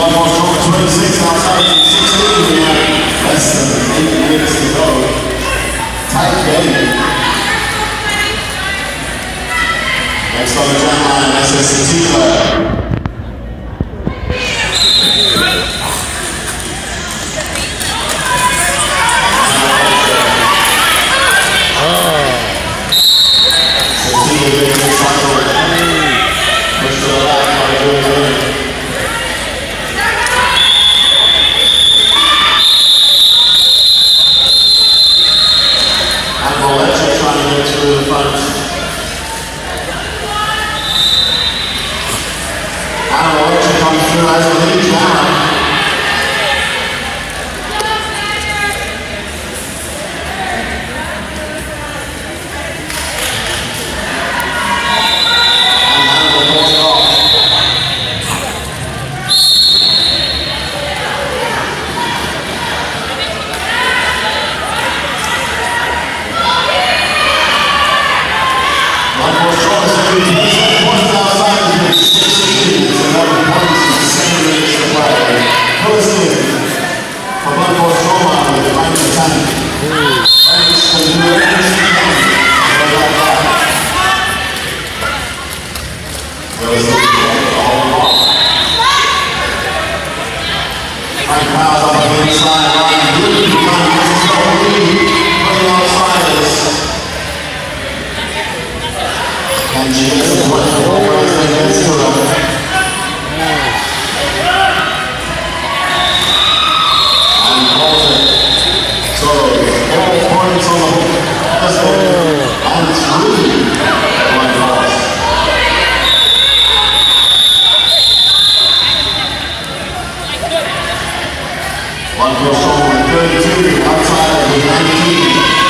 one more stroke, 26 outside, 16 here. Less than 8 minutes to go. Tight game. Next on the jam line, SS Chilliwack. One goes over 32 outside of the 19.